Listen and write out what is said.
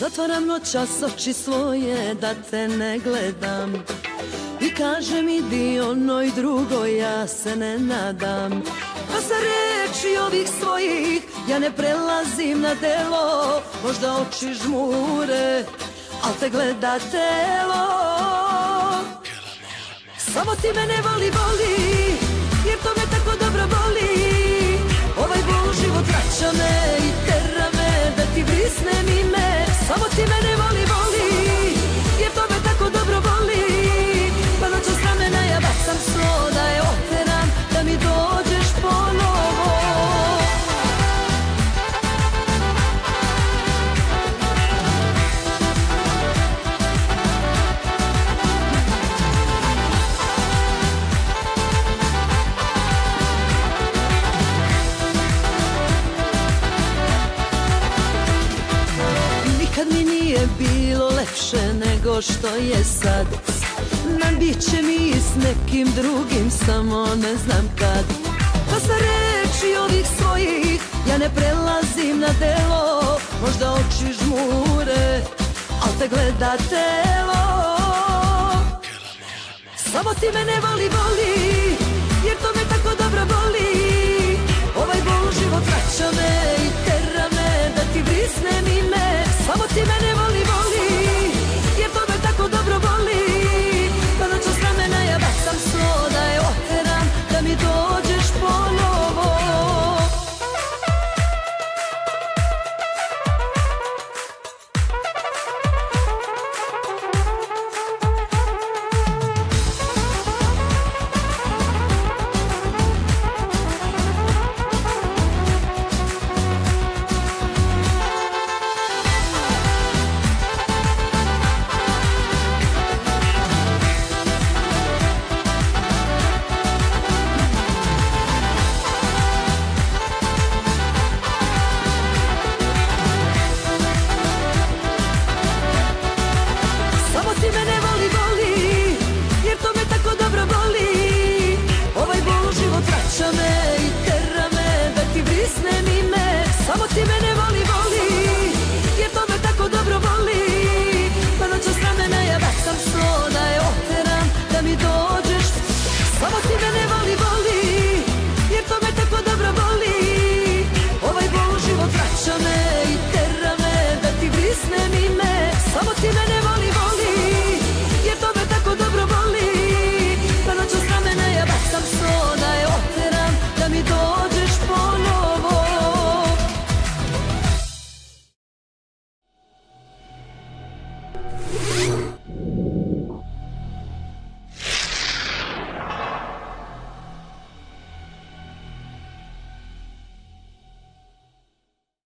Zatvaram noćas oči svoje da te ne gledam i kažem idi onoj drugoj, ja se ne nadam. Pa sa reči ovih svojih ja ne prelazim na delo, možda oči žmure, al te gleda telo. Samo ti mene voli, jer to me tako dobro boli. Ovaj bol život vraća me i tera me da ti brisnem ime. Samo ti mene voli, jer to me tako dobro boli. Pa noćas ramena ja bacam sto da je oteram, da mi dođeš ponovo. Nikad mi nije bilo lepše nego što je sad. Bit će mi s nekim drugim, samo ne znam kad. Pa sa reči ovih svojih ja ne prelazim na delo, možda oči žmure, al te gleda telo. Samo ti mene voli, jer to me tako dobro boli. Ovaj bol život vraća me